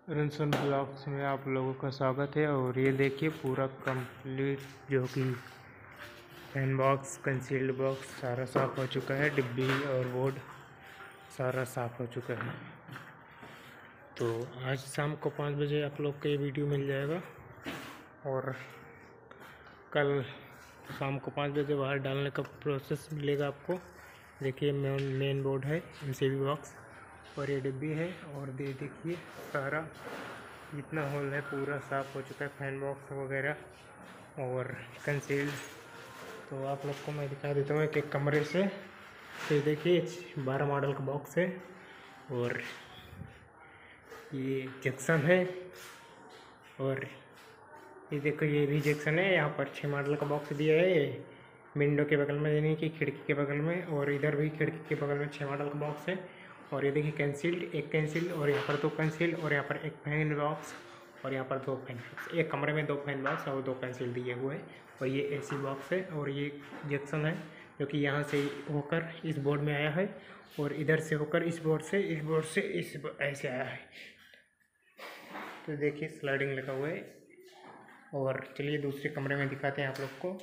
रनसन blogs में आप लोगों का स्वागत है। और ये देखिए पूरा कंप्लीट जो कि फैन बॉक्स कंसील्ड बॉक्स सारा साफ़ हो चुका है। डिब्बी और बोर्ड सारा साफ़ हो चुका है। तो आज शाम को 5 बजे आप लोग को ये वीडियो मिल जाएगा और कल शाम को 5 बजे बाहर डालने का प्रोसेस मिलेगा आपको। देखिए मेन बोर्ड है, MCB बॉक्स और ये डिब्बी है। और देखिए सारा जितना होल है पूरा साफ़ हो चुका है, फैन बॉक्स वगैरह और कंसील्ड। तो आप लोग को मैं दिखा देता हूँ एक कमरे से। तो देखिए 12 मॉडल का बॉक्स है और ये जंक्शन है और ये देखो ये भी जंक्शन है। यहाँ पर 6 मॉडल का बॉक्स दिया है विंडो के बगल में, यानी कि खिड़की के बगल में, और इधर भी खिड़की के बगल में 6 मॉडल का बॉक्स है। और ये देखिए कैंसिल्ड, एक कैंसिल्ड, और यहाँ पर 2 कैंसिल्ड, और यहाँ पर एक फैन बॉक्स, और यहाँ पर 2 फैन बॉक्स। एक कमरे में 2 फैन बॉक्स और 2 कैंसिल्ड दिए हुए हैं। और ये AC बॉक्स है और ये जंक्शन है जो कि यहाँ से होकर इस बोर्ड में आया है और इधर से होकर इस बोर्ड से ऐसे आया है। तो देखिए स्लाइडिंग लगा हुआ है। और चलिए दूसरे कमरे में दिखाते हैं आप लोग को।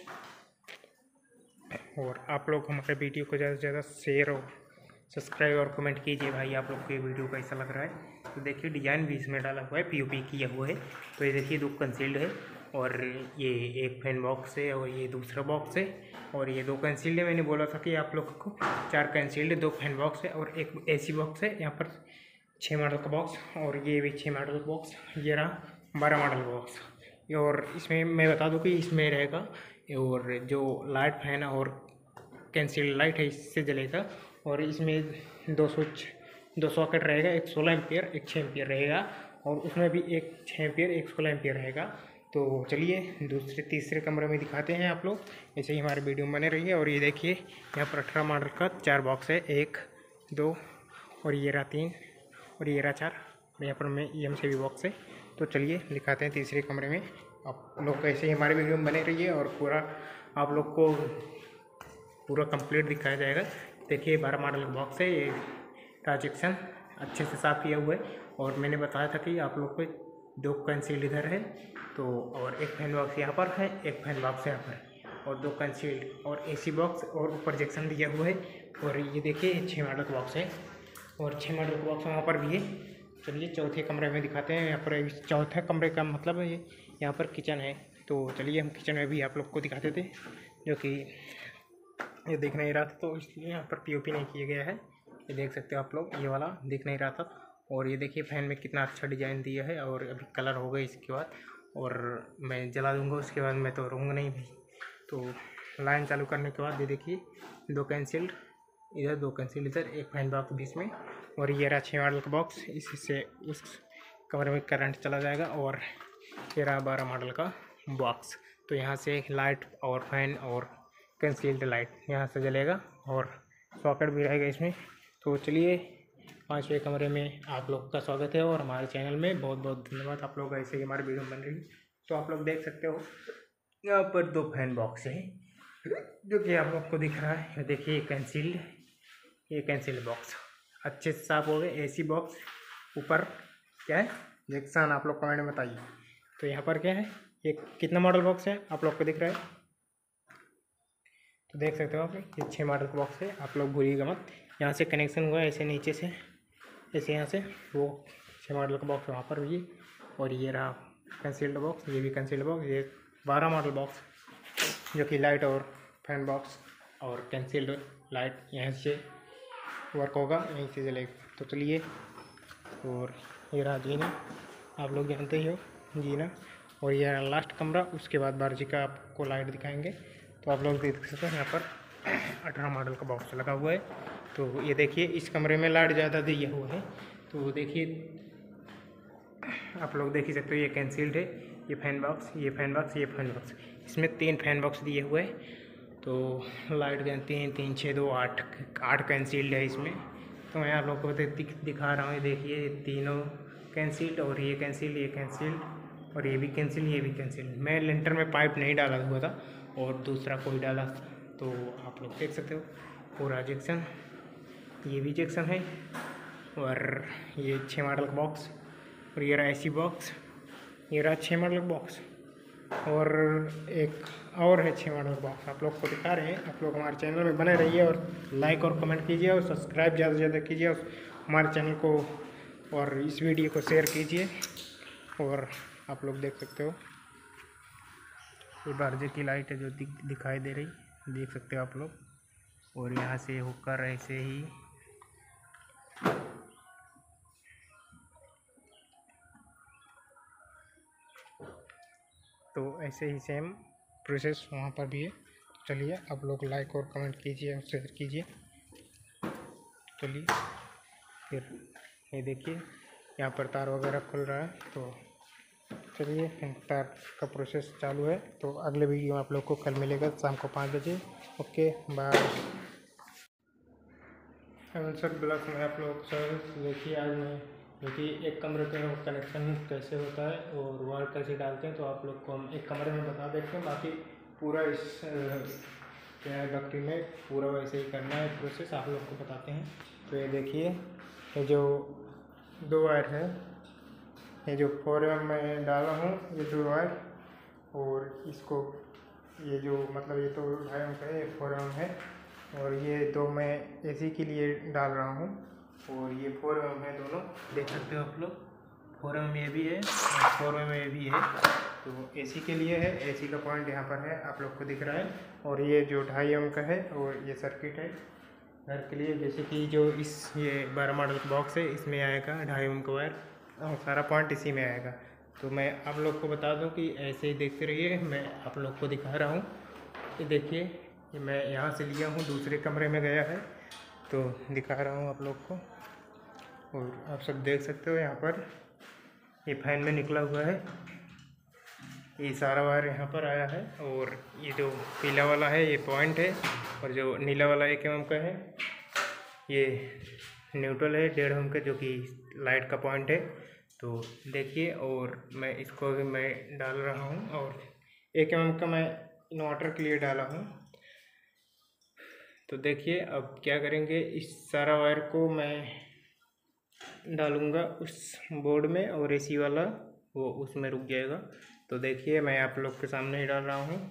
और आप लोग हमारे वीडियो को ज़्यादा से ज़्यादा शेयर और सब्सक्राइब और कमेंट कीजिए भाई, आप लोग को ये वीडियो कैसा लग रहा है। तो देखिए डिज़ाइन भी इसमें डाला हुआ है, POP किया हुआ है। तो ये देखिए 2 कंसील्ड है और ये एक फैन बॉक्स है और ये दूसरा बॉक्स है और ये 2 कंसील्ड है। मैंने बोला था कि आप लोग को 4 कंसील्ड, 2 फैन बॉक्स है और एक AC बॉक्स है। यहाँ पर 6 मॉडल का बॉक्स और ये भी 6 मॉडल का बॉक्स। ये रहा 12 मॉडल का बॉक्स। और इसमें मैं बता दूं कि इसमें रहेगा और जो लाइट फैन और कैंसिल लाइट है इससे जलेगा। और इसमें 2 सॉकेट रहेगा, एक 16 एम्पियर, एक 6 एम्पियर रहेगा और उसमें भी एक 6 एम्पियर, एक 16 एम्पियर रहेगा। तो चलिए तीसरे कमरे में दिखाते हैं आप लोग। ऐसे ही हमारे वीडियो में बने रहिए। और ये देखिए यहाँ पर 18 मॉडल का 4 बॉक्स है, 1 2 और ये रहा 3 और ये रहा 4। यहाँ पर में MCB बॉक्स है। तो चलिए दिखाते हैं तीसरे कमरे में। आप लोग ऐसे ही हमारे वीडियो में बने रहिए और पूरा आप लोग को पूरा कंप्लीट दिखाया जाएगा। देखिए 12 मॉडल का बॉक्स है, ये ट्रांजेक्शन अच्छे से साफ़ किया हुआ है। और मैंने बताया था कि आप लोग को 2 कंसील्ड इधर है तो, और एक फैन बॉक्स यहाँ पर है, एक फैन बॉक्स यहाँ पर, और 2 कंसील्ड और AC बॉक्स और ऊपर जंक्शन दिया हुआ है। और ये देखिए 6 मॉडल का बॉक्स है और 6 मॉडल का बॉक्स वहाँ पर भी है। चलिए चौथे कमरे में दिखाते हैं। यहाँ पर चौथे कमरे का मतलब है ये यहाँ पर किचन है। तो चलिए हम किचन में भी आप लोग को दिखाते थे, जो कि ये दिख नहीं रहा था तो इसलिए यहाँ पर POP नहीं किया गया है। ये देख सकते हो आप लोग, ये वाला दिख नहीं रहा था। और ये देखिए फैन में कितना अच्छा डिज़ाइन दिया है और अभी कलर हो गई इसके बाद, और मैं जला दूँगा उसके बाद, मैं तो रहूँगा नहीं भाई। तो लाइन चालू करने के बाद ये देखिए 2 कैंसिल्ड इधर, 2 कैंसिल इधर, एक फैन बॉक्स बीच में, और ये रहा 6 मॉडल का बॉक्स। इससे उस कमरे में करंट चला जाएगा। और ये रहा 12 मॉडल का बॉक्स। तो यहाँ से लाइट और फैन और कंसील्ड लाइट यहाँ से जलेगा और सॉकेट भी रहेगा इसमें। तो चलिए 5वें कमरे में आप लोग का स्वागत है और हमारे चैनल में बहुत बहुत धन्यवाद। आप लोग ऐसे ही हमारे वीडियो बन रही। तो आप लोग देख सकते हो यहाँ पर 2 फैन बॉक्स है जो कि आप लोग को दिख रहा है। देखिए कैंसिल्ड, ये कैंसिल बॉक्स अच्छे से साफ हो गए। AC बॉक्स ऊपर क्या है जंक्शन, आप लोग कमेंट में बताइए। तो यहाँ पर क्या है, ये कितना मॉडल बॉक्स है आप लोग को दिख रहा है। तो देख सकते हो आप, ये 6 मॉडल का बॉक्स है। आप लोग भूलिएगा मत, यहाँ से कनेक्शन हुआ है ऐसे नीचे से, ऐसे यहाँ से वो 6 मॉडल का बॉक्स वहाँ पर भी। और ये रहा कंसील्ड बॉक्स, ये भी कंसील्ड बॉक्स। ये 12 मॉडल बॉक्स जो कि लाइट और फैन बॉक्स और कंसील्ड लाइट यहाँ से वर्क होगा, यहीं से जलेगा। तो चलिए, और ये रहा जीना, आप लोग जानते ही हो जीना। और ये रहा लास्ट कमरा, उसके बाद बारजी का आपको लाइट दिखाएंगे। तो आप लोग देख सकते हैं यहाँ पर 18 मॉडल का बॉक्स लगा हुआ है। तो ये देखिए इस कमरे में लाइट ज़्यादा दिया हुआ है। तो देखिए आप लोग देख ही सकते हो, ये कैंसिल्ड है, ये फैन बॉक्स, ये फैन बॉक्स, ये फैन बॉक्स। इसमें 3 फैन बॉक्स दिए हुए हैं। तो लाइट जानते हैं 3 6 2 8 कैंसिल्ड है इसमें। तो मैं आप लोगों को दिखा रहा हूँ। ये देखिए ये तीनों कैंसिल्ड और ये कैंसिल्ड, ये कैंसिल्ड और ये भी कैंसिल, ये भी कैंसिल। मैं लिंटर में पाइप नहीं डाला हुआ था और दूसरा कोई डाला था। तो आप लोग देख सकते हो पूरा जंक्शन, ये भी जंक्शन है। और ये 6 मॉडल का बॉक्स और ये रहा ऐसी बॉक्स, ये रहा 6 मॉडल बॉक्स, और एक और है 6 मॉडल बॉक्स आप लोग को दिखा रहे हैं। आप लोग हमारे चैनल में बने रहिए और लाइक और कमेंट कीजिए और सब्सक्राइब ज़्यादा से ज़्यादा कीजिए और हमारे चैनल को और इस वीडियो को शेयर कीजिए। और आप लोग देख सकते हो ये बारजे की लाइट है जो दिखाई दे रही, देख सकते हो आप लोग। और यहाँ से होकर ऐसे ही तो ऐसे ही सेम प्रोसेस वहाँ पर भी है। चलिए आप लोग लाइक और कमेंट कीजिए और शेयर कीजिए। चलिए फिर ये देखिए यहाँ पर तार वगैरह खुल रहा है, तो चलिए तार का प्रोसेस चालू है। तो अगले वीडियो में आप लोग को कल मिलेगा शाम को 5 बजे। Okay bye. सर ब्लॉग में आप लोग सर देखिए आज मैं देखिए एक कमरे का कनेक्शन कैसे होता है और वायर कैसे डालते हैं, तो आप लोग को हम एक कमरे में बता देते हैं। बाकी पूरा इस क्या इलेक्ट्रिक में पूरा वैसे ही करना है प्रोसेस, आप लोग को बताते हैं। तो ये देखिए ये जो 2 वायर है, ये जो 4M में डाला हूँ ये 2 वायर, और इसको ये जो मतलब ये तो 2.5 का है, ये 4M है, और ये 2 मैं AC के लिए डाल रहा हूँ, और ये 4M है दोनों, देख सकते हो आप लोग। 4M ये भी है और 4M ये भी है, तो AC के लिए है। AC का पॉइंट यहाँ पर है आप लोग को दिख रहा है, और ये जो 2.5M का है और ये सर्किट है घर के लिए, जैसे कि जो ये 12 मॉडल बॉक्स है इसमें आएगा 2.5M का वायर और सारा पॉइंट इसी में आएगा। तो मैं आप लोग को बता दूं कि ऐसे ही देखते रहिए, मैं आप लोग को दिखा रहा हूँ। ये देखिए ये मैं यहाँ से लिया हूँ, दूसरे कमरे में गया है तो दिखा रहा हूँ आप लोग को। और आप सब देख सकते हो यहाँ पर ये फैन में निकला हुआ है, ये सारा वायर यहाँ पर आया है, और ये जो पीला वाला है ये पॉइंट है, और जो नीला वाला 1mm का है ये न्यूट्रल है 1.5 का, जो कि लाइट का पॉइंट है। तो देखिए और मैं इसको भी मैं डाल रहा हूँ, और 1mm का मैं इन्वर्टर के लिए डाला हूँ। तो देखिए अब क्या करेंगे, इस सारा वायर को मैं डालूँगा उस बोर्ड में, और AC वाला वो उसमें रुक जाएगा। तो देखिए मैं आप लोग के सामने ही डाल रहा हूँ,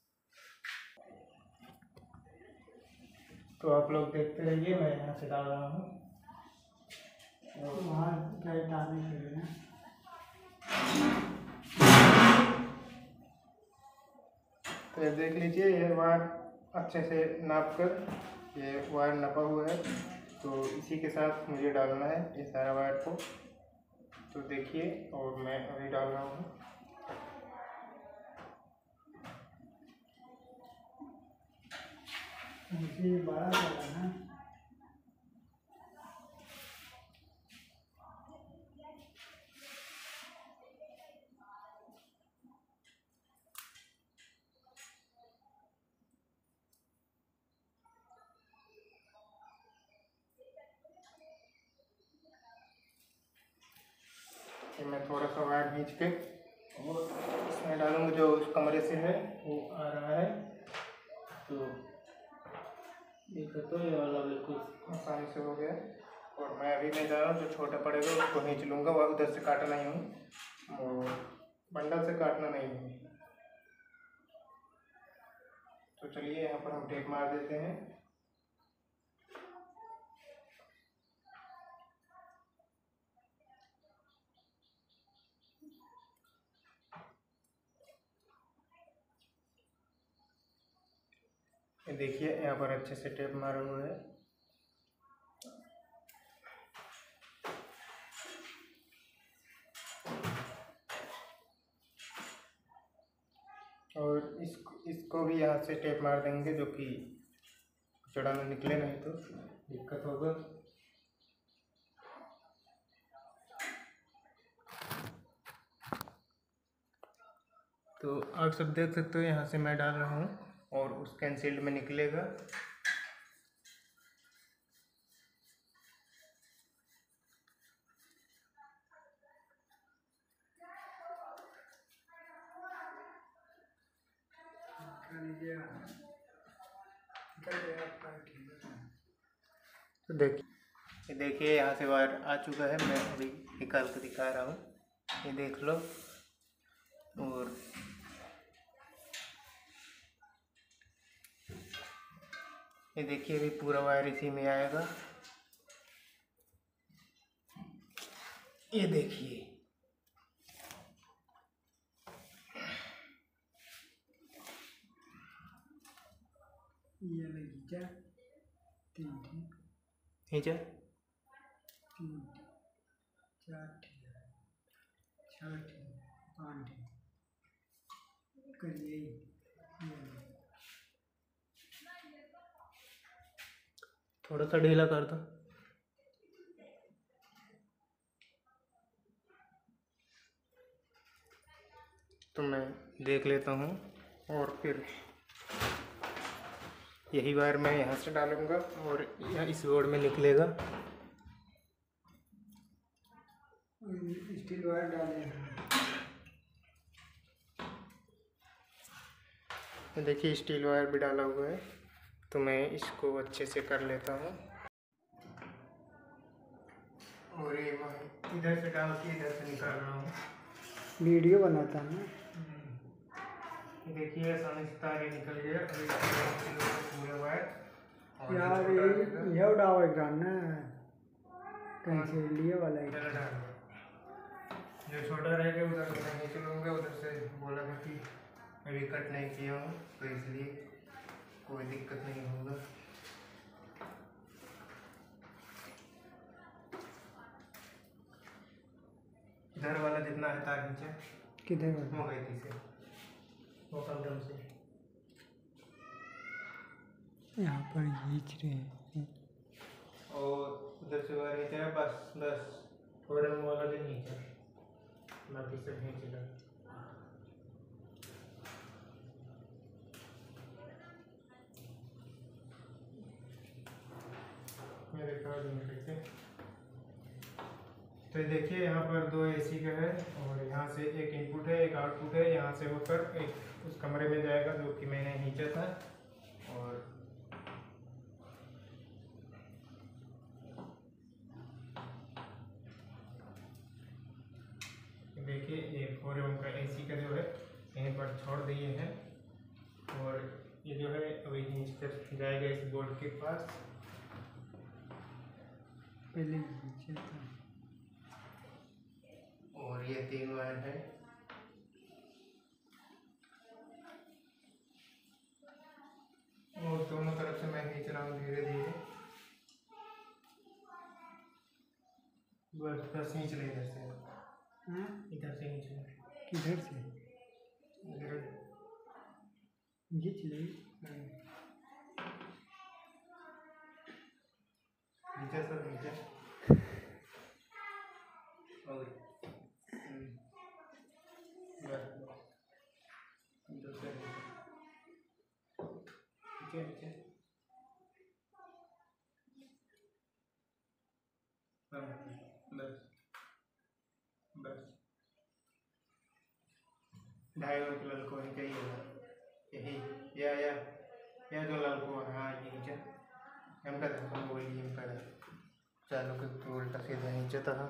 तो आप लोग देखते रहिए। मैं यहाँ से डाल रहा हूँ और वहाँ लाइट डालने के लिए ना, तो ये देख लीजिए ये वायर अच्छे से नाप कर ये वायर नपा हुआ है, तो इसी के साथ मुझे डालना है ये सारा वायर को। तो देखिए और मैं अभी डाल रहा हूँ। मुझे बड़ा लगा ना। मैं थोड़ा सा वायर खींच के और इसमें डालूंगा, जो उस कमरे से है वो आ रहा है। तो देखो तो ये वाला बिल्कुल आसानी से हो गया, और मैं अभी नहीं जा रहा हूँ, जो छोटा पड़ेगा उसको खींच लूँगा, वह उधर से काटना ही हूँ और बंडल से काटना नहीं है। तो चलिए यहाँ पर हम टेप मार देते हैं। देखिए यहाँ पर अच्छे से टेप मारा हुआ है। और इसको भी यहाँ से टेप मार देंगे, जो कि चढ़ाना निकले, नहीं तो दिक्कत होगा। तो आप सब देख सकते हो यहाँ से मैं डाल रहा हूँ और उस कैंसिल्ड में निकलेगा। तो देखिए यहाँ से वायर आ चुका है, मैं अभी निकाल कर दिखा रहा हूँ। ये देख लो। और ये देखिए अभी पूरा वायर इसी में आएगा। ये देखिए ये लगी क्या? 3 नीचे 3 4 6 5 करिए। थोड़ा सा ढीला कर दो। तो मैं देख लेता हूँ और फिर यही वायर मैं यहाँ से डालूँगा और यह इस बोर्ड में निकलेगा। स्टील वायर डाले। देखिए स्टील वायर भी डाला हुआ है। तो मैं इसको अच्छे से कर लेता हूँ और ये मैं इधर से डाल के इधर से निकाल रहा हूँ। वीडियो बनाता है ना। देखिए आसानी से तार निकल गया। पूरे वायर यार ये उड़ाओ एग्रान ना कैंसिलिया वाला जो छोटा रहेगा उधर मैं नहीं चलूँगा। उधर से बोला था कि अभी कट नहीं किया हूँ तो इसलिए कोई दिक्कत नहीं होगा। इधर वाला जितना है तार नीचे किधर वो गई थी से वो कम से यहाँ पर खींच रहे हैं। और उधर से वायर नीचे है। बस फोरम वाला भी नीचे बाकी सब नीचे लगा। मेरे कार्ड में कैसे तो देखिए यहाँ पर 2 AC का है और यहाँ से एक इनपुट है एक आउटपुट है। यहाँ से होकर एक उस कमरे में जाएगा जो कि मैंने नीचे था। और देखिए ये 4 ओम का AC का जो है यहीं पर छोड़ दिए हैं और ये जो है अभी नीचे जाएगा इस बोर्ड के पास। पहले नीचे था। और ये 3 वायर है। और दोनों तरफ से मैं खींच रहा हूँ धीरे धीरे। बस खींच ले इधर से। हाँ इधर से खींच ले। किधर से इधर खींच ले। नीचे सब नीचे और नीचे बस 2.5 कलर को ही चाहिए होगा यही या जो लाल को हाँ ये नीचे हम का हम बोलिए हम का चालू के उल्टा सीधा नीचे था।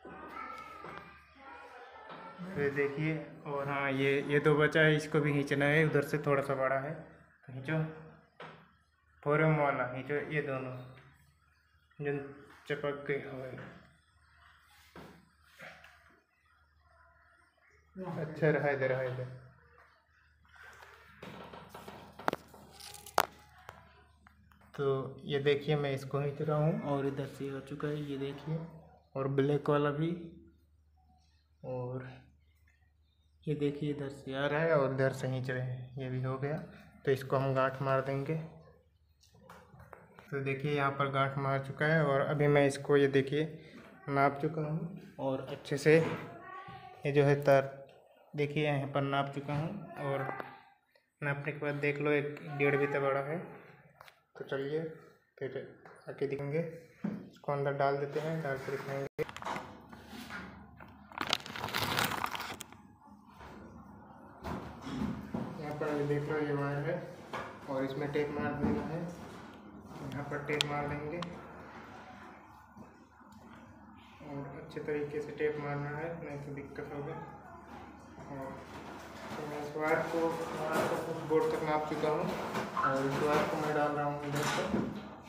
फिर देखिए और हाँ ये 2 बचा है इसको भी खींचना है। उधर से थोड़ा सा बड़ा है तो खींचो। फोरम वाला खींचो ये दोनों जो चपक गए हुए। अच्छा रहा इधर तो ये देखिए मैं इसको खींच रहा हूँ और इधर से हो चुका है ये देखिए। और ब्लैक वाला भी और ये देखिए इधर से आ रहा है और इधर से खींच रहे हैं। ये भी हो गया तो इसको हम गांठ मार देंगे। तो देखिए यहाँ पर गांठ मार चुका है और अभी मैं इसको ये देखिए नाप चुका हूँ और अच्छे से ये जो है तार देखिए यहाँ पर नाप चुका हूँ। और नापने के बाद देख लो 1.5 मीटर बड़ा है। तो चलिए फिर आके दिखेंगे। इसको अंदर डाल देते हैं डाल कर दिखाएंगे। यहाँ पर देख लो ये वायर है और इसमें टेप मार देना है। यहाँ पर टेप मार देंगे और अच्छे तरीके से टेप मारना है, नहीं तो दिक्कत होगी। और तो मैं इस वायर को कुछ बोर्ड तक नाप चुका हूँ और इस वायर को मैं डाल रहा हूँ इधर से।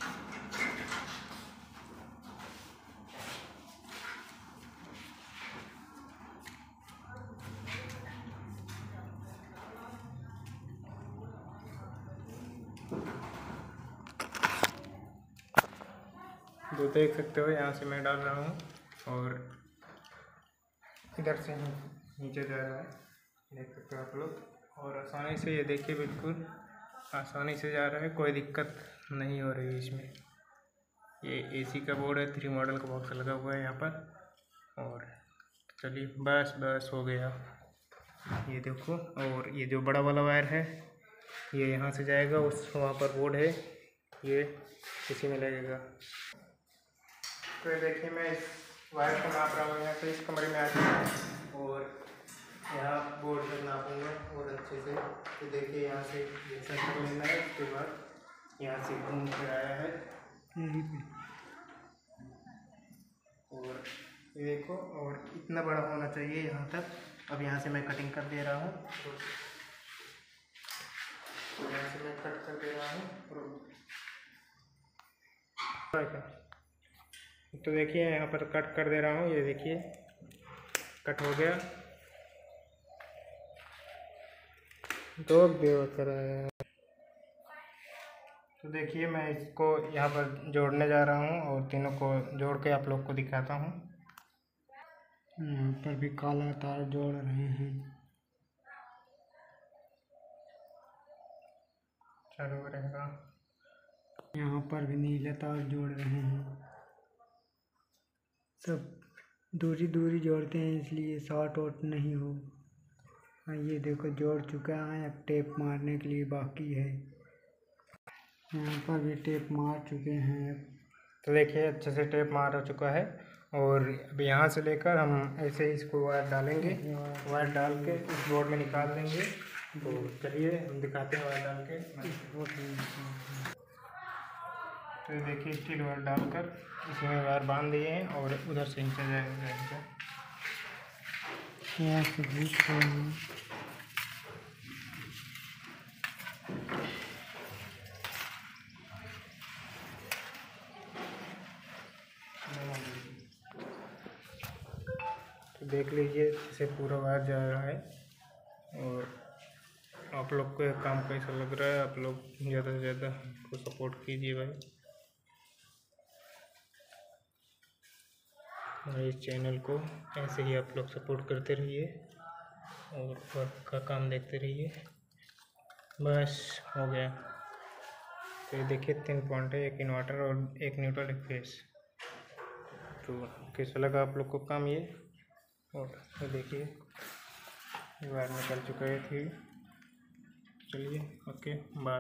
तो देख सकते हो यहाँ से मैं डाल रहा हूँ और इधर से नीचे जा रहा है, देख सकते हो आप लोग। और आसानी से ये देखिए, बिल्कुल आसानी से जा रहा है, कोई दिक्कत नहीं हो रही है इसमें। ये एसी का बोर्ड है, 3 मॉडल का बॉक्स लगा हुआ है यहाँ पर। और चलिए बस हो गया, ये देखो। और ये जो बड़ा वाला वायर है ये यहाँ से जाएगा, उस वहाँ पर बोर्ड है, ये इसी में लगेगा। तो ये देखिए, मैं इस वायर को नाप रहा हूँ यहाँ से, इस कमरे में आ चुका और यहाँ बोर्ड तक नापूंगा और अच्छे से। तो देखिए यहाँ से ये सर्कल लेना है, उसके बाद यहाँ से घूम कर आया है यही पे। और ये देखो, और इतना बड़ा होना चाहिए यहाँ तक। अब यहाँ से मैं कटिंग कर दे रहा हूँ, तो यहाँ से मैं कट कर दे रहा हूँ। तो देखिए यहाँ पर कट कर दे रहा हूँ, ये देखिए कट हो गया। तो देखिए मैं इसको यहाँ पर जोड़ने जा रहा हूँ और तीनों को जोड़ के आप लोग को दिखाता हूँ। यहाँ पर भी काला तार जोड़ रहे हैं। चालू रहेगा। यहाँ पर भी नीले तार जोड़ रहे हैं। सब दूरी दूरी जोड़ते हैं, इसलिए शॉर्ट आउट नहीं हो। ये देखो जोड़ चुका है, अब टेप मारने के लिए बाकी है। यहाँ पर भी टेप मार चुके हैं। तो देखिए अच्छे से टेप मार हो चुका है और अब यहाँ से लेकर हम ऐसे ही इसको वायर डालेंगे। वायर डाल के इस बोर्ड में निकाल देंगे। तो चलिए हम दिखाते हैं वायर डाल के। तो ये देखिए स्टील वायर डालकर इसमें वायर बांध दिए हैं और उधर से नीचे जाएगा। यहाँ से तो देख लीजिए इसे पूरा वायर जा रहा है। और आप लोग को यह काम कैसा लग रहा है, आप लोग ज़्यादा से ज़्यादा को सपोर्ट कीजिए भाई। और इस चैनल को ऐसे ही आप लोग सपोर्ट करते रहिए और वर्क का काम देखते रहिए। बस हो गया। तो ये देखिए 3 पॉइंट है, एक इन्वर्टर और एक न्यूट्रल, एक फेस। तो कैसा लगा आप लोग को काम ये? और तो देखिए वायर निकल चुका है थी। चलिए okay bye.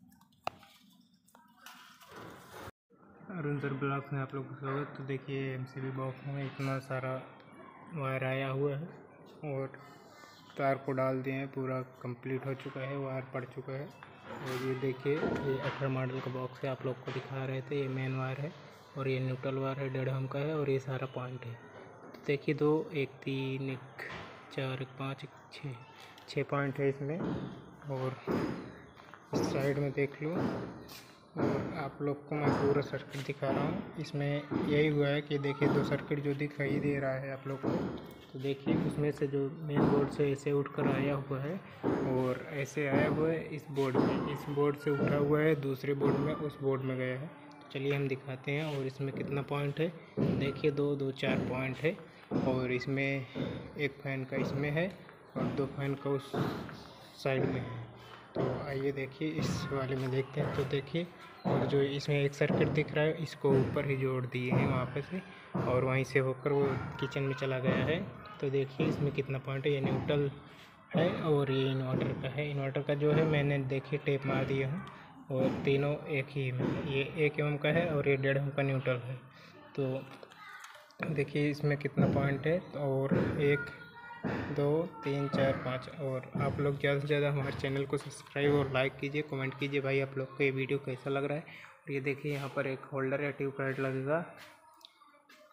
Arun sir blogs में आप लोग को स्वागत। तो देखिए एमसीबी बॉक्स में इतना सारा वायर आया हुआ है और तार को डाल दिए हैं, पूरा कंप्लीट हो चुका है, वायर पड़ चुका है। और ये देखिए ये 18 मॉडल का बॉक्स है, आप लोग को दिखा रहे थे। ये मेन वायर है और ये न्यूट्रल वायर है 1.5 हम का है और ये सारा पॉइंट है। तो देखिए 2 1 3 1 4 1 5 1 6 पॉइंट है इसमें। और इस साइड में देख लो। और आप लोग को मैं पूरा सर्किट दिखा रहा हूँ। इसमें यही हुआ है कि देखिए 2 सर्किट जो दिखाई दे रहा है आप लोग को, तो देखिए उसमें से जो मेन बोर्ड से ऐसे उठकर आया हुआ है और ऐसे आया हुआ है इस बोर्ड में, इस बोर्ड से उठा हुआ है दूसरे बोर्ड में, उस बोर्ड में गया है। तो चलिए हम दिखाते हैं। और इसमें कितना पॉइंट है देखिए, 2 2 4 पॉइंट है। और इसमें एक फैन का इसमें है और 2 फैन का उस साइड में है। तो आइए देखिए इस वाले में देखते हैं। तो देखिए, और जो इसमें एक सर्किट दिख रहा है इसको ऊपर ही जोड़ दिए हैं वहाँ पे से, और वहीं से होकर वो किचन में चला गया है। तो देखिए इसमें कितना पॉइंट है। ये न्यूट्रल है और ये इन्वर्टर का है। इन्वर्टर का जो है मैंने देखिए टेप मार दिया हूँ और तीनों एक ही में, ये 1 ओम का है और ये 1.5 ओम का न्यूट्रल है। तो देखिए इसमें कितना पॉइंट है। और 1 2 3 4 5। और आप लोग ज़्यादा से ज़्यादा हमारे चैनल को सब्सक्राइब और लाइक कीजिए, कमेंट कीजिए भाई आप लोग को ये वीडियो कैसा लग रहा है। और ये देखिए यहाँ पर एक होल्डर या ट्यूबलाइट लगेगा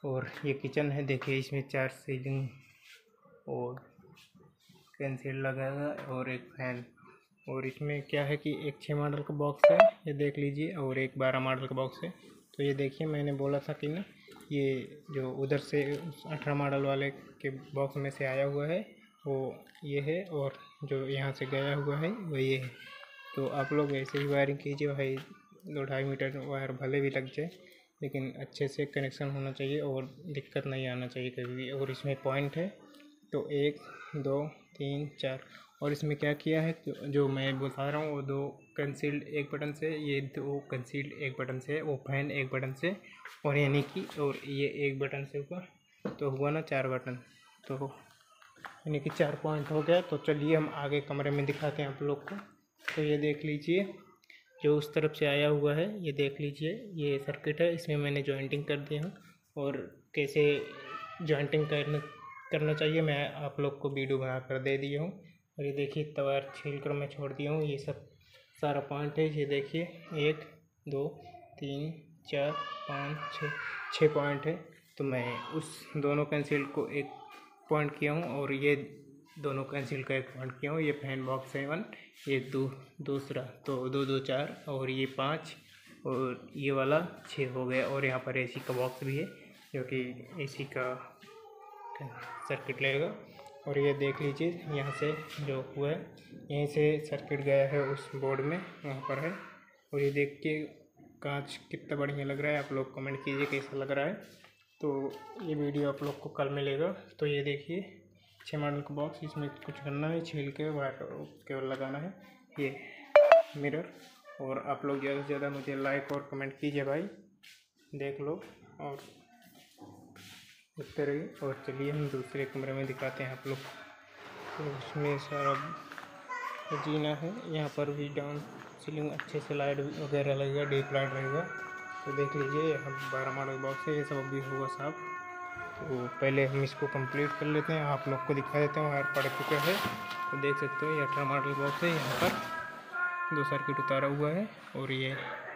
और ये किचन है, देखिए इसमें 4 सीलिंग और कैंसिल लगा है और एक फैन। और इसमें क्या है कि एक 6 मॉडल का बॉक्स है, ये देख लीजिए, और एक 12 मॉडल का बॉक्स है। तो ये देखिए, मैंने बोला था कि ना ये जो उधर से 18 मॉडल वाले के बॉक्स में से आया हुआ है वो ये है, और जो यहाँ से गया हुआ है वो ये है। तो आप लोग ऐसे ही वायरिंग कीजिए भाई, 2-2.5 मीटर वायर भले भी लग जाए, लेकिन अच्छे से कनेक्शन होना चाहिए और दिक्कत नहीं आना चाहिए कभी भी। और इसमें पॉइंट है, तो 1 2 3 4। और इसमें क्या किया है, जो मैं बता रहा हूँ वो 2 कंसील्ड एक बटन से, ये 2 कंसील्ड एक बटन से, वो फैन एक बटन से, और यानी कि और ये एक बटन से ऊपर, तो हुआ ना 4 बटन, तो यानी कि 4 पॉइंट हो गया। तो चलिए हम आगे कमरे में दिखाते हैं आप लोग को। तो ये देख लीजिए, जो उस तरफ से आया हुआ है ये देख लीजिए, ये सर्किट है, इसमें मैंने जॉइंटिंग कर दी हूँ। और कैसे जॉइंटिंग करना चाहिए मैं आप लोग को वीडियो बना कर दे दिया हूँ। और ये देखिए, तार छील कर मैं छोड़ दिया हूँ, ये सब सारा पॉइंट है। ये देखिए 1 2 3 4 5 6 पॉइंट है। तो मैं उस दोनों कैंसिल को एक पॉइंट किया हूँ, और ये दोनों कैंसिल का एक पॉइंट किया हूँ। ये फैन बॉक्स 7, ये दूसरा, तो 2 2 4, और ये 5, और ये वाला 6 हो गया। और यहाँ पर एसी का बॉक्स भी है, जो कि एसी का सर्किट लेगा। और ये देख लीजिए, यहाँ से जो हुआ है, यहीं से सर्किट गया है उस बोर्ड में, वहाँ पर है। और ये देख के कांच कितना बढ़िया लग रहा है, आप लोग कमेंट कीजिए कैसा लग रहा है। तो ये वीडियो आप लोग को कल मिलेगा। तो ये देखिए 6 मॉडल का बॉक्स, इसमें कुछ करना है, छील के वायर केवल लगाना है, ये मिरर। और आप लोग ज़्यादा से ज़्यादा मुझे लाइक और कमेंट कीजिए भाई, देख लो और देखते रहिए। और चलिए हम दूसरे कमरे में दिखाते हैं आप लोग। तो उसमें सारा जीना है, यहाँ पर भी डाउन सीलिंग अच्छे से लाइट वगैरह लगेगा, डीप लाइट रहेगा। तो देख लीजिए, यहाँ 12 मॉडल बॉक्स है, ये सब भी होगा साफ। तो पहले हम इसको कंप्लीट कर लेते हैं, आप लोग को दिखा देते हैं। वायर पड़ चुका है, तो देख सकते हो ये 18 मॉडल बॉक्स है। यहाँ पर 2 सर्किट उतारा हुआ है, और ये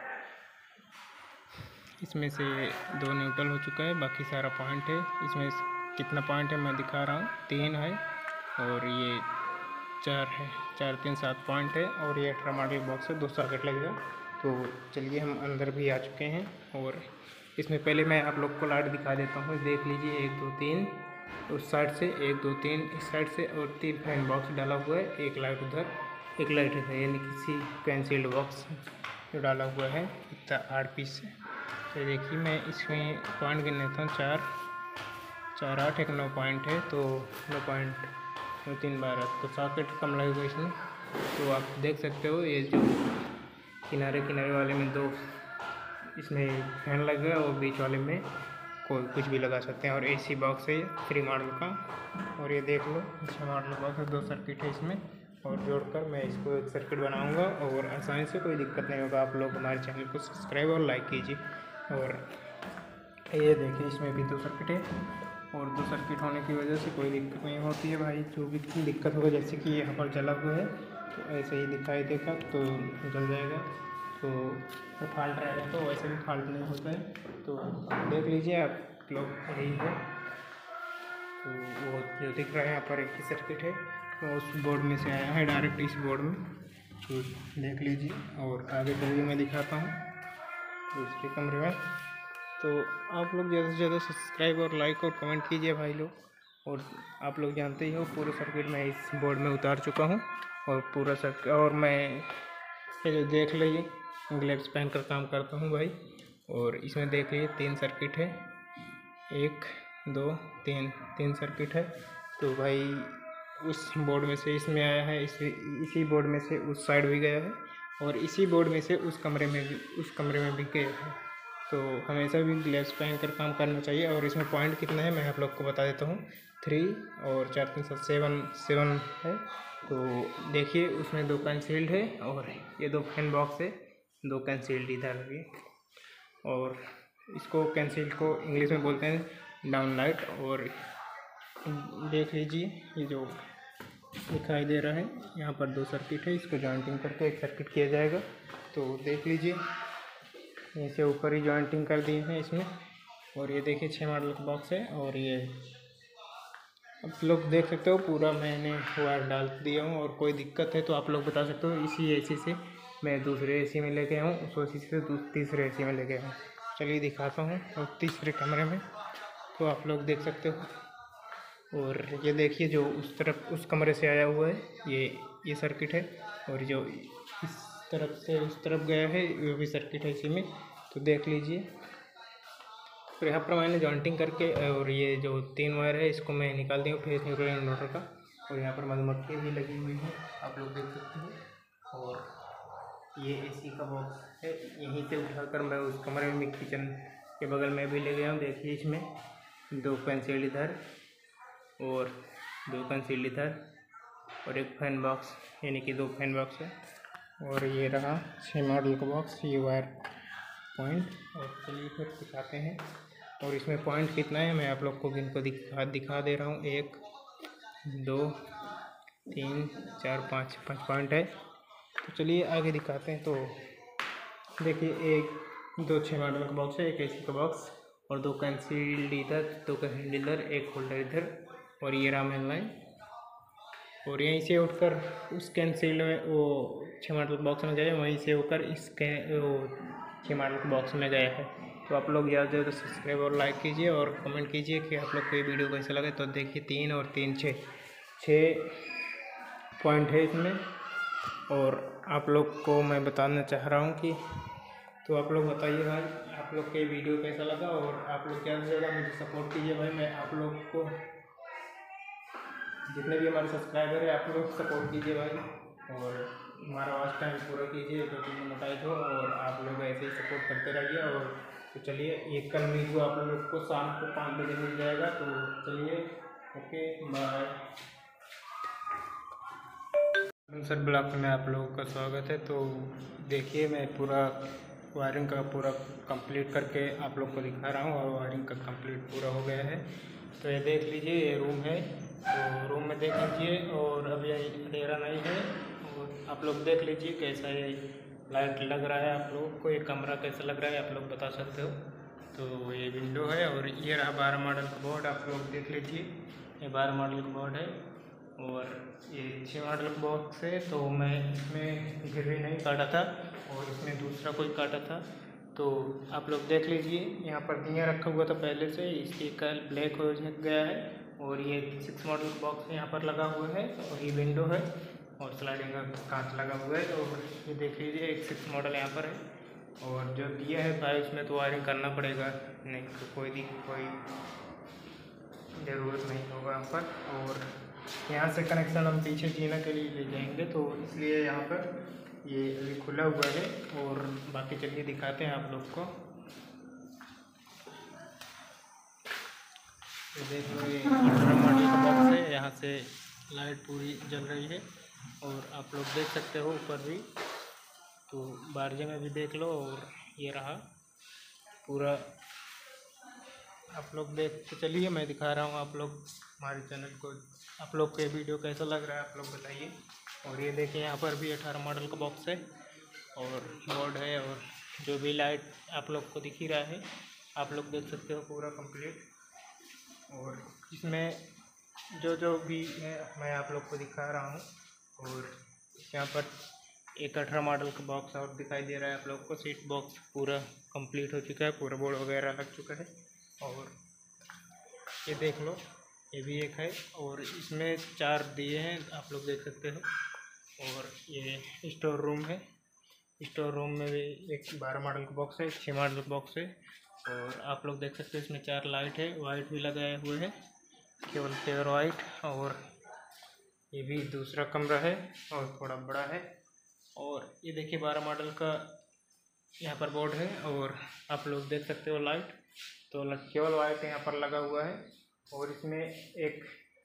इसमें से 2 न्यूट्रल हो चुका है, बाकी सारा पॉइंट है। इसमें कितना पॉइंट है मैं दिखा रहा हूँ, 3 है, और ये 4 है, 4 3 7 पॉइंट है। और ये 18 मॉडल बॉक्स है, 2 सर्किट लगेगा। तो चलिए हम अंदर भी आ चुके हैं, और इसमें पहले मैं आप लोग को लाइट दिखा देता हूँ। देख लीजिए, 1 2 3 उस साइड से, 1 2 3 इस साइड से, और 3 फैन बॉक्स डाला हुआ है, एक लाइट उधर, एक लाइट इधर, यानी किसी कैंसिल्ड बॉक्स जो डाला हुआ है इतना 8 पीस है। तो देखिए, मैं इसमें पॉइंट गिन लेता हूँ, 4 4 8 एक 9 पॉइंट है, तो 9 पॉइंट 2 3 12, तो सॉकेट कम लगेगा इसमें। तो आप देख सकते हो, ये जो किनारे वाले में 2 इसमें फैन लगा, और बीच वाले में कोई कुछ भी लगा सकते हैं। और एसी बॉक्स है 3 मॉडल का। और ये देख लो, 6 मॉडल बॉक्स है, 2 सर्किट है इसमें, और जोड़कर मैं इसको एक सर्किट बनाऊंगा, और आसानी से, कोई दिक्कत नहीं होगा। आप लोग हमारे चैनल को सब्सक्राइब और लाइक कीजिए। और ये देखिए, इसमें भी 2 सर्किट है, और 2 सर्किट होने की वजह से कोई दिक्कत नहीं होती है भाई। जो भी दिक्कत होगा, जैसे कि यहाँ पर जला हुआ है, तो ऐसे ही दिखाई देगा, तो जल जाएगा। तो फॉल्ट रहेगा, तो वैसे भी फॉल्ट नहीं होता है। तो देख लीजिए आप लोग, यही है। तो वो जो दिख रहा है यहाँ पर, एक ही सर्किट है, तो उस बोर्ड में से आया है डायरेक्ट इस बोर्ड में, तो देख लीजिए। और आगे चलिए मैं दिखाता हूँ दूसरे कमरे में। तो आप लोग ज़्यादा से ज़्यादा सब्सक्राइब और लाइक और कमेंट कीजिए भाई लोग। और आप लोग जानते ही हो, पूरे सर्किट मैं इस बोर्ड में उतार चुका हूँ, और पूरा सर्किट, और मैं ये जो देख लीजिए, ग्लव्स पहन कर काम करता हूँ भाई। और इसमें देख लीजिए 3 सर्किट है, 1 2 3 सर्किट है। तो भाई उस बोर्ड में से इसमें आया है, इसी बोर्ड में से उस साइड भी गया है, और इसी बोर्ड में से उस कमरे में भी गया है। तो हमेशा भी ग्लव्स पहन कर काम करना चाहिए। और इसमें पॉइंट कितना है मैं आप लोग को बता देता हूँ, 3 और 4 3 7 है। तो देखिए, उसमें 2 कैंसिल्ड है, और ये 2 फैन बॉक्स है, 2 कैंसिल्ड इधर भी। और इसको कैंसिल्ड को इंग्लिश में बोलते हैं डाउन लाइट। और देख लीजिए, ये जो दिखाई दे रहा है, यहाँ पर 2 सर्किट है, इसको जॉइंटिंग करके एक सर्किट किया जाएगा। तो देख लीजिए, यहीं से ऊपर ही जॉइंटिंग कर दिए हैं इसमें, और ये देखिए 6 मॉडल का बॉक्स है। और ये आप लोग देख सकते हो पूरा मैंने वायर डाल दिया हूँ। और कोई दिक्कत है तो आप लोग बता सकते हो। इसी एसी से मैं दूसरे एसी में लेके आऊँ, उस एसी से तीसरे एसी में लेके आऊँ। चलिए दिखाता हूँ और तीसरे कैमरे में तो आप लोग देख सकते हो। और ये देखिए जो उस तरफ उस कमरे से आया हुआ है ये सर्किट है। और जो इस तरफ से उस तरफ गया है ये भी सर्किट है इसी में, तो देख लीजिए। तो यहाँ पर मैंने जॉइंटिंग करके और ये जो 3 वायर है इसको मैं निकाल दिया फेस न्यूट्रल इन्वर्टर का। और यहाँ पर मधुमक्खी भी लगी हुई है, आप लोग देख सकते हो। और ये एसी का बॉक्स है, यहीं से उठाकर मैं उस कमरे में किचन के बगल में भी ले गया हूँ। देखिए इसमें 2 पेंसिल इधर और 2 पेंसिल इधर और एक फैन बॉक्स, यानी कि 2 फैन बॉक्स है। और ये रहा 6 मॉडल का बॉक्स, ये वायर पॉइंट। और चलिए फिर दिखाते हैं। और इसमें पॉइंट कितना है मैं आप लोग को इनको दिखा दे रहा हूँ। 1 2 3 4 5 पॉइंट है। तो चलिए आगे दिखाते हैं। तो देखिए 2 6 मॉडल का बॉक्स है, एक एसी का बॉक्स और 2 कैंसिल्ड इधर, 2 कैंसिल्ड इधर, एक होल्डर इधर। और ये रहा मेन लाइन। और यहीं से उठकर उस कैंसिल्ड में वो 6 मॉडल बॉक्स में गए, वहीं से होकर इसके वो 6 मॉडल के बॉक्स में गया है। तो आप लोग ज़्यादा से ज़्यादा सब्सक्राइब और लाइक कीजिए और कमेंट कीजिए कि आप लोग को ये वीडियो कैसा लगे। तो देखिए 3 और 3 6 पॉइंट है इसमें। और आप लोग को मैं बताना चाह रहा हूँ कि तो आप लोग बताइए भाई आप लोग को ये वीडियो कैसा लगा। और आप लोग ज़्यादा से ज़्यादा मुझे सपोर्ट कीजिए भाई। मैं आप लोग को जितने भी हमारे सब्सक्राइबर है आप लोग सपोर्ट कीजिए भाई। और हमारा वॉच टाइम पूरा कीजिए क्योंकि मोनेटाइज हो। और आप लोग ऐसे ही सपोर्ट करते रहिए। और तो चलिए ये कल वीडियो आप लोग को शाम को 5 बजे मिल जाएगा। तो चलिए ओके बाय। सर ब्लॉग में आप लोगों का स्वागत है। तो देखिए मैं पूरा वायरिंग का पूरा कंप्लीट करके आप लोग को दिखा रहा हूँ। और वायरिंग का कंप्लीट पूरा हो गया है। तो ये देख लीजिए ये रूम है, तो रूम में देख लीजिए। और अभी अंधेरा नहीं है। और आप लोग देख लीजिए कैसा ये लाइट लग रहा है। आप लोगों को ये कमरा कैसा लग रहा है आप लोग बता सकते हो। तो ये विंडो है। और ये रहा 12 मॉडल का बोर्ड, आप लोग देख लीजिए ये 12 मॉडल का बोर्ड है। और ये 6 मॉडल का बॉक्स है। तो मैं इसमें गिरवी नहीं काटा था और इसमें दूसरा कोई काटा था। तो आप लोग देख लीजिए यहाँ पर दिया रखा हुआ था पहले से, इसकी कल ब्लैक हो गया है। और ये 6 मॉडल का बॉक्स यहाँ पर लगा हुआ है। और ये विंडो है और स्लाइडिंग का कांच लगा हुआ है। और ये देख लीजिए एक 6 मॉडल यहाँ पर है। और जो दिया है भाई उसमें तो वायरिंग करना पड़ेगा, नहीं तो कोई ज़रूरत नहीं होगा यहाँ पर। और यहाँ से कनेक्शन हम पीछे जीना के लिए ले जाएंगे, तो इसलिए यहाँ पर ये अभी खुला हुआ है। और बाकी चलिए दिखाते हैं आप लोग को। तो देख लो ये 18 मॉडल का बॉक्स है, यहाँ से लाइट पूरी जल रही है। और आप लोग देख सकते हो ऊपर भी, तो बारजे में भी देख लो। और ये रहा पूरा, आप लोग देख के चलिए मैं दिखा रहा हूँ आप लोग हमारे चैनल को। आप लोग को ये वीडियो कैसा लग रहा है आप लोग बताइए। और ये देखिए यहाँ पर भी 18 मॉडल का बॉक्स है और बोर्ड है। और जो भी लाइट आप लोग को दिख ही रहा है आप लोग देख सकते हो पूरा कंप्लीट। और इसमें जो भी है मैं आप लोग को दिखा रहा हूँ। और यहाँ पर एक 18 मॉडल का बॉक्स और दिखाई दे रहा है आप लोग को। सीट बॉक्स पूरा कंप्लीट हो चुका है, पूरा बोर्ड वगैरह लग चुका है। और ये देख लो ये भी एक है। और इसमें 4 दिए हैं आप लोग देख सकते हो। और ये स्टोर रूम है, स्टोर रूम में भी एक 12 मॉडल का बॉक्स है, 6 मॉडल का बॉक्स है। और आप लोग देख सकते हो इसमें 4 लाइट है, वाइट भी लगाए हुए हैं, केवल प्योर वाइट। और ये भी दूसरा कमरा है और थोड़ा बड़ा है। और ये देखिए 12 मॉडल का यहाँ पर बोर्ड है। और आप लोग देख सकते हो लाइट, तो केवल वाइट यहाँ पर लगा हुआ है। और इसमें एक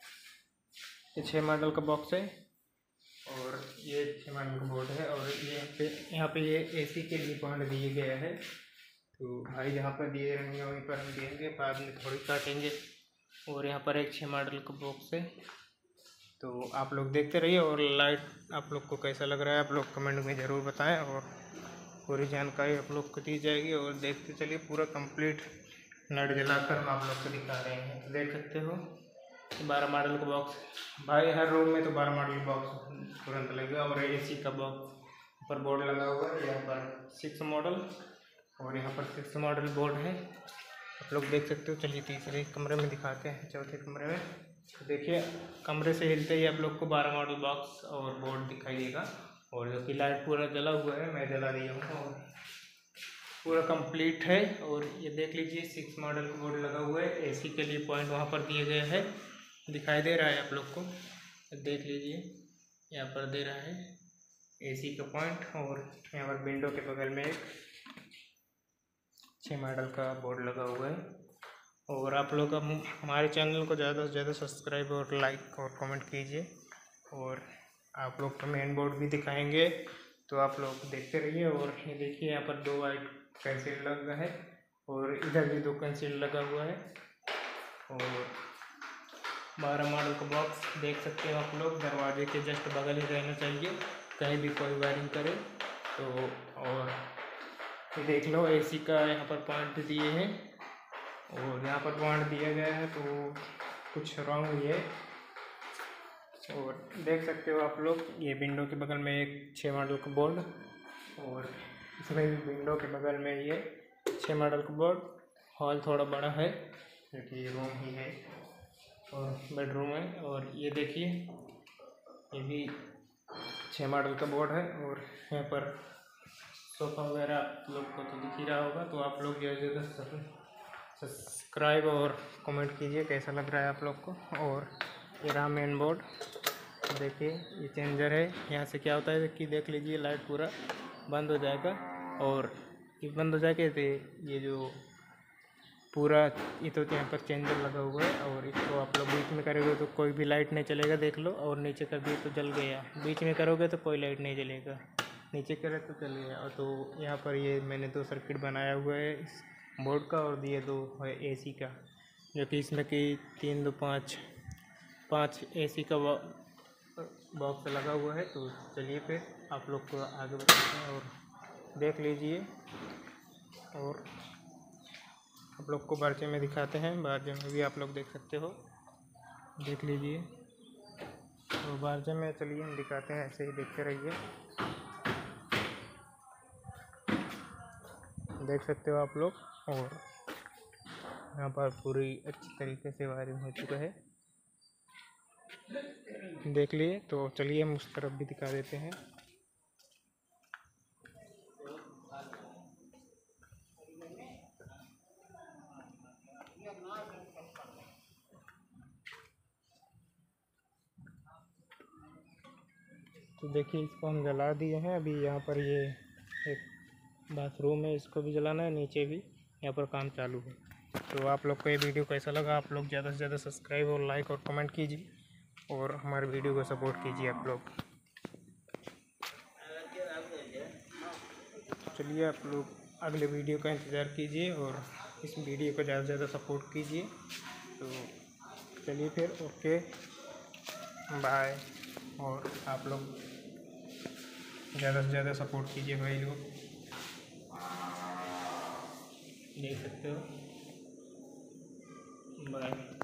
6 मॉडल का बॉक्स है और ये 6 मॉडल का बोर्ड है। और यहाँ पे ये एसी के लिए पॉइंट दिए गए हैं। तो भाई जहाँ पर दिए रहेंगे वहीं पर हम देंगे, बाद में थोड़ी काटेंगे। और यहाँ पर एक 6 मॉडल का बॉक्स है। तो आप लोग देखते रहिए। और लाइट आप लोग को कैसा लग रहा है आप लोग कमेंट में ज़रूर बताएं। और पूरी जानकारी आप लोग को दी जाएगी। और देखते चलिए पूरा कंप्लीट नट जलाकर हम आप लोग को दिखा रहे हैं। तो देख सकते हो 12 मॉडल का बॉक्स भाई, हर रूम में तो 12 मॉडल बॉक्स तुरंत लगेगा। और AC का बॉक्स पर बोर्ड लगा हुआ है, यहाँ पर 6 मॉडल और यहाँ पर 6 मॉडल बोर्ड है, आप लोग देख सकते हो। चलिए तीसरे कमरे में दिखाते हैं, चौथे कमरे में। तो देखिए कमरे से हिलते ही आप लोग को 12 मॉडल बॉक्स और बोर्ड दिखाई देगा। और जो कि लाइट पूरा जला हुआ है, मैं जला दिया हूँ और पूरा कंप्लीट है। और ये देख लीजिए 6 मॉडल का बोर्ड लगा हुआ है। AC के लिए पॉइंट वहाँ पर दिए गए हैं, दिखाई दे रहा है आप लोग को, देख लीजिए यहाँ पर दे रहा है AC का पॉइंट। और यहाँ पर विंडो के बगल में एक 6 मॉडल का बोर्ड लगा हुआ है। और आप लोग अब हमारे चैनल को ज़्यादा से ज़्यादा सब्सक्राइब और लाइक और कमेंट कीजिए। और आप लोग को मेन बोर्ड भी दिखाएंगे, तो आप लोग देखते रहिए। और ये देखिए यहाँ पर 2 वाइट कंसील लगा है और इधर भी 2 कंसील लगा हुआ है। और 12 मॉडल का बॉक्स देख सकते हो आप लोग, दरवाजे के जस्ट बगल ही रहना चाहिए, कहीं भी कोई वायरिंग करे तो। और ये देख लो AC का यहाँ पर पॉइंट दिए हैं और यहाँ पर पॉइंट दिया गया है, तो कुछ रॉन्ग हुई है। और देख सकते हो आप लोग, ये विंडो के बगल में एक 6 मॉडल का बोर्ड और इसमें भी विंडो के बगल में ये 6 मॉडल का बोर्ड। हॉल थोड़ा बड़ा है क्योंकि ये रूम ही है और बेडरूम है। और ये देखिए ये भी 6 मॉडल का बोर्ड है। और यहाँ पर सोफ़ा वगैरह आप लोग को तो दिख ही रहा होगा। तो आप लोग ज़्यादा सब्सक्राइब और कमेंट कीजिए कैसा लग रहा है आप लोग को। और ये रहा मेन बोर्ड, देखिए ये चेंजर है। यहाँ से क्या होता है कि देख लीजिए लाइट पूरा बंद हो जाएगा और ये बंद हो जाएगा तो ये जो पूरा ये तो यहाँ पर चेंजर लगा हुआ है। और इसको आप लोग बीच में करोगे तो कोई भी लाइट नहीं चलेगा, देख लो। और नीचे कर दिए तो जल गया, बीच में करोगे तो कोई लाइट नहीं जलेगा, नीचे करे तो चल गया। और तो यहाँ पर ये मैंने 2 सर्किट बनाया हुआ है इस बोर्ड का और ये 2 है AC का, जो कि इसमें कि 3 2 5 AC का बॉक्स लगा हुआ है। तो चलिए फिर आप लोग को आगे बताते हैं और देख लीजिए। और आप लोग को बारचे में दिखाते हैं, बारचे में भी आप लोग देख सकते हो, देख लीजिए। तो बारचे में चलिए हम दिखाते हैं, ऐसे ही देखते रहिए। देख सकते हो आप लोग। और यहाँ पर पूरी अच्छी तरीके से वायरिंग हो चुका है, देख लिए। तो चलिए हम उस तरफ भी दिखा देते हैं। तो देखिए इसको हम जला दिए हैं। अभी यहाँ पर ये एक बाथरूम है, इसको भी जलाना है, नीचे भी यहाँ पर काम चालू है। तो आप लोग को ये वीडियो कैसा लगा, आप लोग ज़्यादा से ज़्यादा सब्सक्राइब और लाइक और कमेंट कीजिए और हमारे वीडियो को सपोर्ट कीजिए आप लोग। चलिए आप लोग अगले वीडियो का इंतज़ार कीजिए और इस वीडियो को ज़्यादा से ज़्यादा सपोर्ट कीजिए। तो चलिए फिर, ओके बाय। और आप लोग ज़्यादा से ज़्यादा सपोर्ट कीजिए भाई लोग, देख सकते हो। बाय।